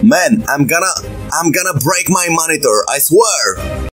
Man, I'm gonna break my monitor, I swear!